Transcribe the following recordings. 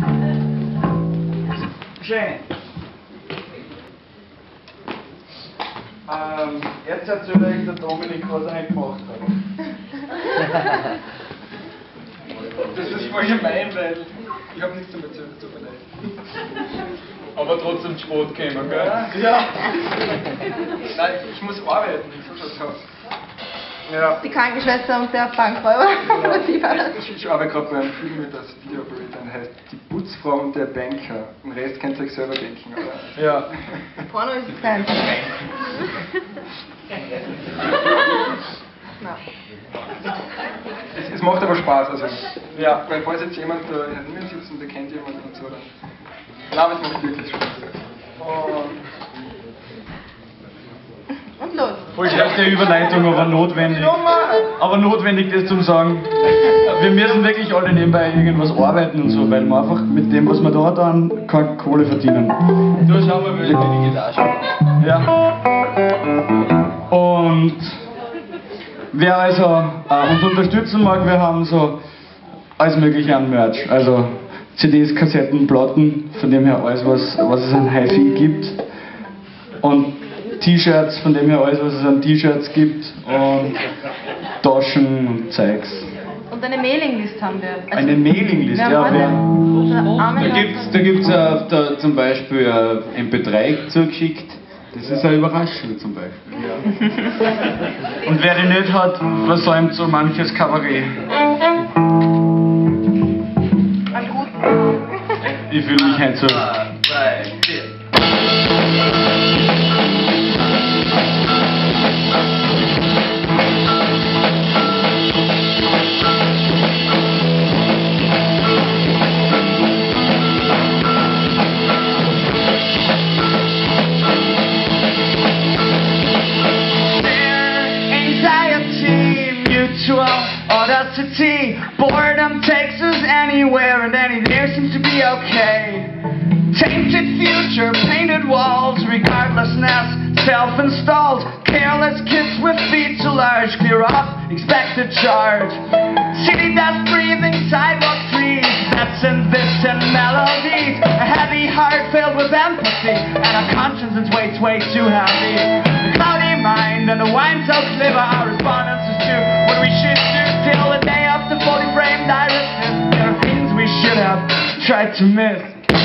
Schön. Jetzt erzähle euch der Dominik, was er nicht gemacht hat. Das ist voll gemein, weil ich habe nichts damit zu tun. Aber trotzdem zu spät gekommen, gell? Ja. Nein, ich muss arbeiten, so schaut's aus. Ja. Die Krankenschwester und der Bankräuber. Wie war das? Ich arbeite gerade beim Film mit als Videooperator, heißt Die Putzfrau und der Banker. Den Rest könnt ihr euch selber denken, oder? Ja. Porno ist es kein. Na. Es macht aber Spaß, also. Ja. Weil falls jetzt jemand da herinnen sitzt und der kennt jemanden und so, dann. Nein, es macht wirklich Spaß. Und los. Voll schlechte Überleitung, aber notwendig. Aber notwendig das zum sagen. Wir müssen wirklich alle nebenbei irgendwas arbeiten und so, weil wir einfach mit dem, was wir da dann keine Kohle verdienen. Da schauen wir, welche die Gitarre. Ja. Und wer also uns unterstützen mag, wir haben so alles mögliche an Merch. Also CDs, Kassetten, Platten, von dem her alles, was es an HiFi gibt. Und T-Shirts, von dem her alles, was es an T-Shirts gibt. Und Taschen und Zeugs. Und eine Mailinglist haben wir. Also, Eine Mailinglist, wir ja. haben Da gibt's da zum Beispiel MP3 zugeschickt. Das ist eine Überraschung zum Beispiel. Und wer die nicht hat, versäumt so manches Kabarett. Einen guten. Ich fühle mich halt so. 3, 4. Audacity, boredom takes us anywhere and any there seems to be okay. Tainted future, painted walls, regardlessness, self-installed, careless kids with feet too large, clear off, expected charge. City dust breathing, sidewalk trees, that's and this and melodies, a heavy heart filled with empathy, and a conscience that's way too heavy. A cloudy mind and a wine soaked liver, our respondents is to what we should do till the day of the fully framed irises. There are things we should have tried to miss.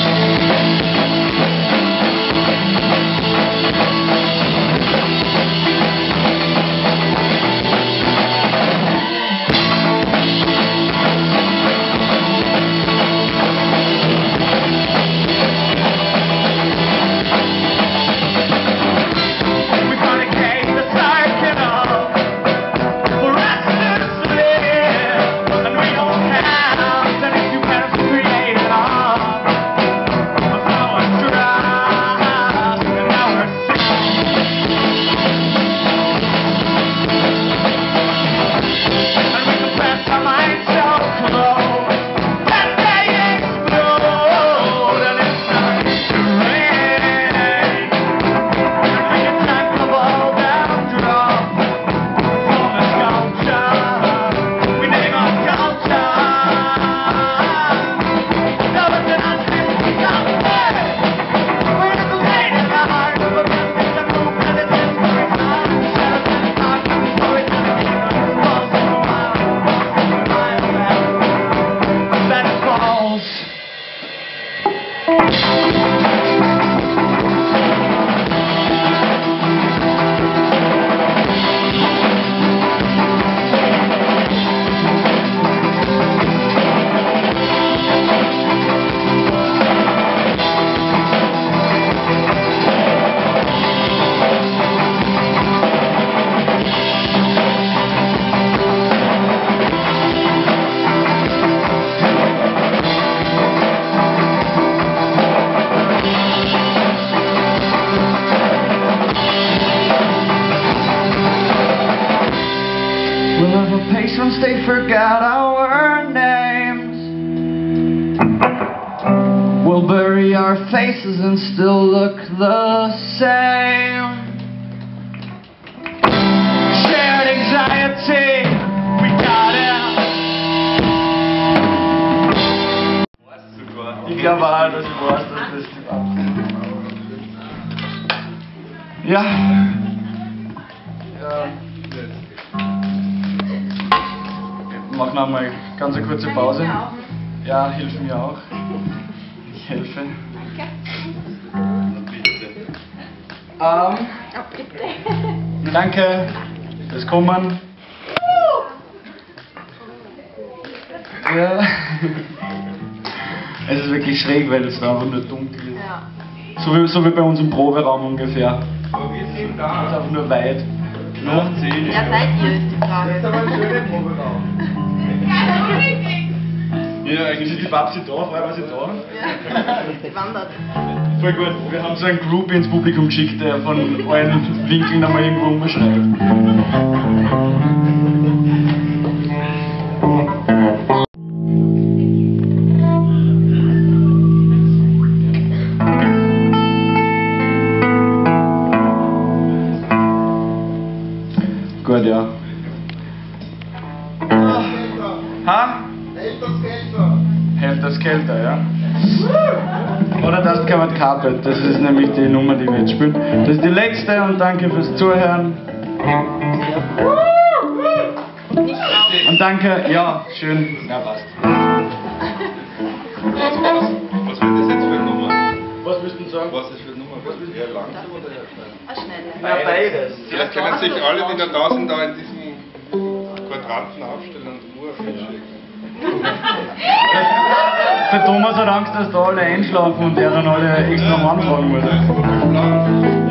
Patience, they forgot our names. We'll bury our faces and still look the same. Shared anxiety, we got it. Die wichtiger war, dass ich weiß, dass das die Babsi ist. Ja. Wir machen einmal ganz eine kurze Pause. Ja, hilf mir auch. Ich helfe. Danke fürs Kommen. Ja. Es ist wirklich schräg, weil es einfach nur dunkel ist. Ja. So wie bei uns im Proberaum ungefähr. Aber wir sind Es ist da. einfach nur weit. Noch 10. Wer seid ihr, ist die Frage. Das ist aber ein schöner Proberaum. Ja, eigentlich ist die Babsi da, vorher war sie da. Ja. Die wandert. Voll gut. Wir haben so einen Group ins Publikum geschickt, der von allen Winkeln einmal irgendwo umschreibt. Gut, ja. Ha? Helft Kälter, ja. Oder das Covered Carpet, das ist nämlich die Nummer, die wir jetzt spielen. Das ist die letzte und danke fürs Zuhören. Und danke, ja, schön, ja passt. Was wird das jetzt für eine Nummer? Was müssten Sie sagen? Was ist für eine Nummer? Was wird eher langsam oder eher schnell? Was schnell. Ja, beides. Vielleicht können sich alle, die da draußen da in diesem Quadranten aufstellen und Uhr hinschicken. Der Thomas hat Angst, dass da alle einschlafen und er dann alle extra anfragen muss. Plan.